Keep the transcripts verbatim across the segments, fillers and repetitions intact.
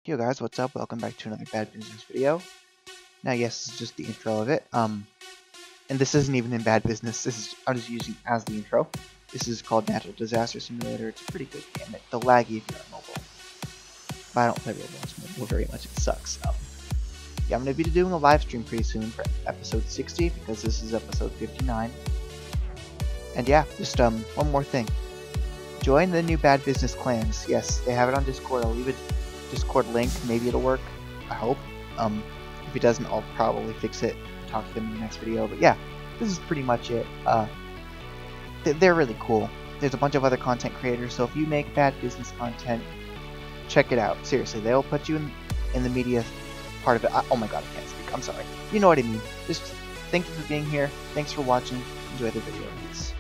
Yo guys, what's up? Welcome back to another Bad Business video. Now yes, this is just the intro of it. Um, and this isn't even in Bad Business. This is I'm just using as the intro. This is called Natural Disaster Simulator. It's a pretty good game. It's the laggy if you're on mobile. But I don't play Roblox mobile very much. It sucks. Um, yeah, I'm gonna be doing a live stream pretty soon for episode sixty because this is episode fifty-nine. And yeah, just um one more thing. Join the new Bad Business clans. Yes, they have it on Discord. I'll leave it. Discord link, maybe it'll work, I hope. Um, if it doesn't, I'll probably fix it, talk to them in the next video, but yeah, this is pretty much it. Uh, th they're really cool. There's a bunch of other content creators, so if you make bad business content, check it out. Seriously, they'll put you in, in the media part of it. I, oh my god, I can't speak, I'm sorry. You know what I mean. Just thank you for being here, thanks for watching, enjoy the video, peace.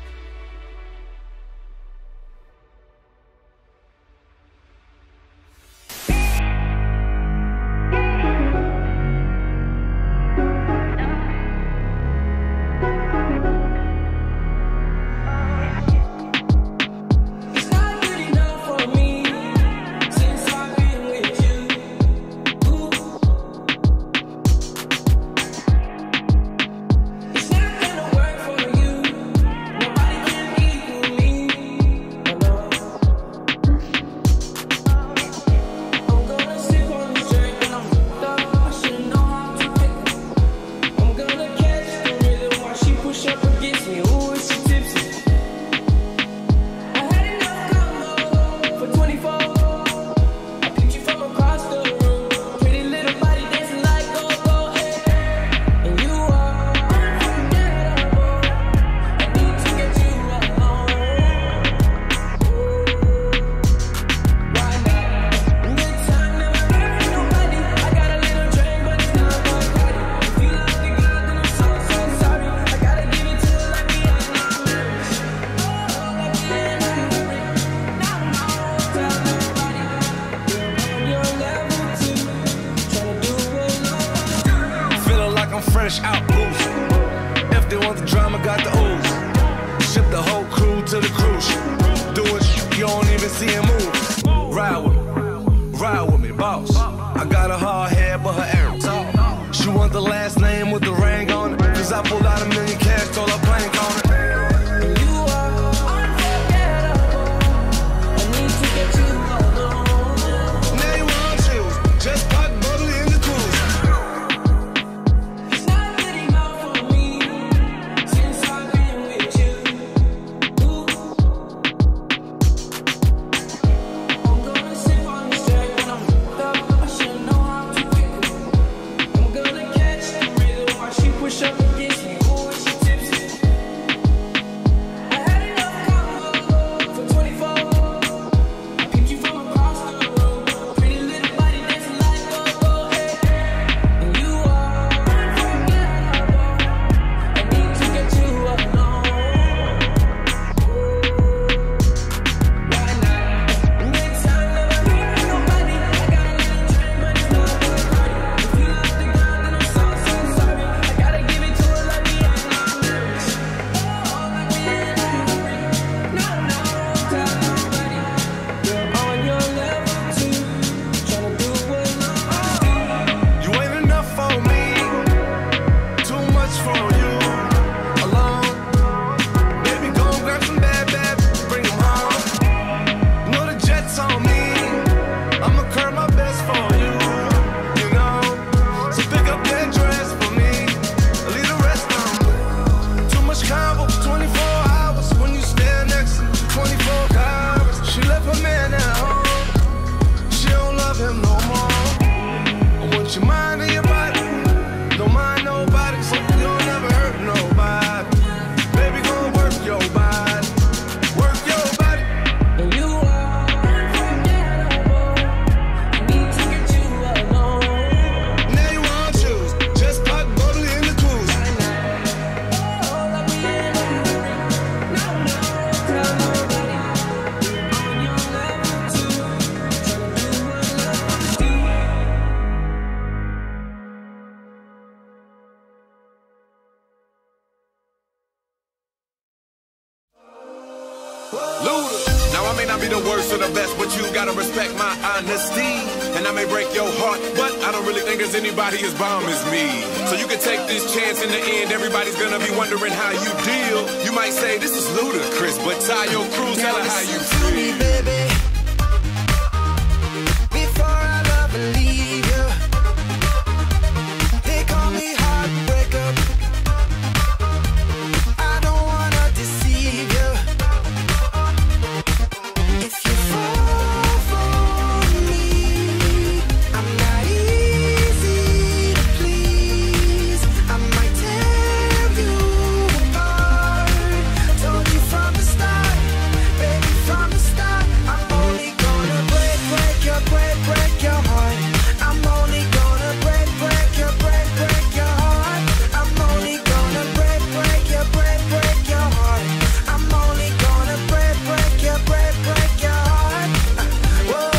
Fresh out boost. If they want the drama, got the ooze. Ship the whole crew to the cruise. Doing shit you don't even see him move. Ride with me, ride with me, boss. I got a hard head, but her air talk. She want the last name with the ring on it. Cause I pulled out a million cash, told her plank on it. Luda. Now I may not be the worst or the best, but you gotta respect my honesty. and I may break your heart, but I don't really think there's anybody as bomb as me. So you can take this chance. In the end, everybody's gonna be wondering how you deal. You might say this is ludicrous, but tie your crew, tell her how you feel. Me, baby. Before I love and leave you, they call me heartbreaker. I don't wanna deceive you. If you fall for me, I'm not easy to please. I might tear you apart. Told you from the start, baby, from the start. I'm only gonna break, break your, break, break your heart. I'm only gonna break, break your, break, break your heart. I'm only gonna break, break your, break, break your heart. I'm only gonna break, break your, break, break your heart. Whoa,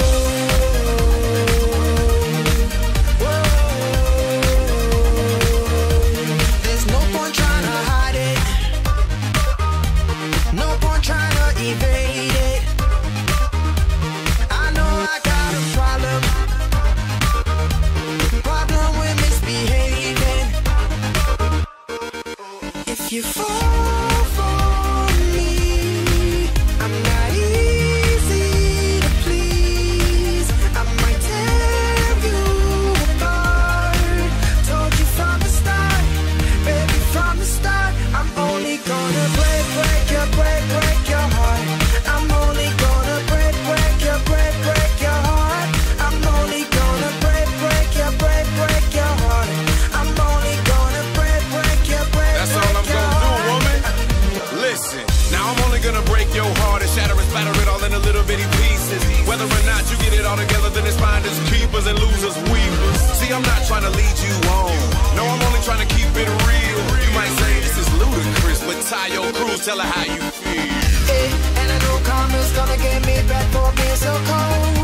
whoa. There's no point trying to hide it. No point trying to evade it. I know I got a problem. Problem with misbehaving. If you fall for me, I'm not easy to please. I might tear you apart. Told you from the start, baby, from the start. I'm only gonna break, break your, break, break your heart. I'm only gonna break, break your, break, break your heart. I'm only gonna break, break your, break, break your heart. I'm only gonna break, break your, break, That's all I'm break your gonna do, heart. woman. Listen, now I'm only gonna break your heart and shatter and splatter it all into little bitty pieces. Whether or not you get it all together, then it's finders, keepers, and losers, weepers. See, I'm not trying to lead you on. No, I'm only trying to keep it real. You might say this is ludicrous, but tie your crew, tell her how you feel. Eh, and I know karma's gonna get me back for being so cold.